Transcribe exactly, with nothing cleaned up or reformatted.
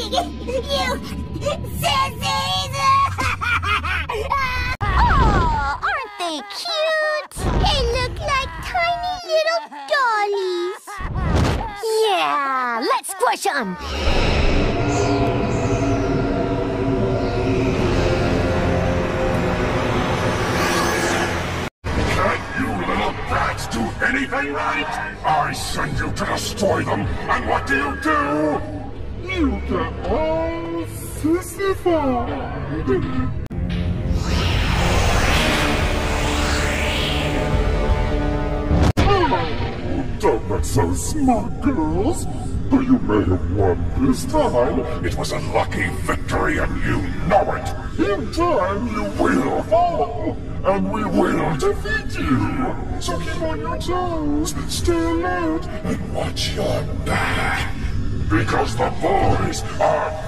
You sissies! Oh, aren't they cute? They look like tiny little dollies. Yeah, let's squish them. Can't you little brats do anything right? I send you to destroy them, and what do you do? You get all sissified. Don't look so smart, girls. Though you may have won this time, it was a lucky victory and you know it. In time, you will fall, and we will defeat you. So keep on your toes, stay alert, and watch your back. Because the boys are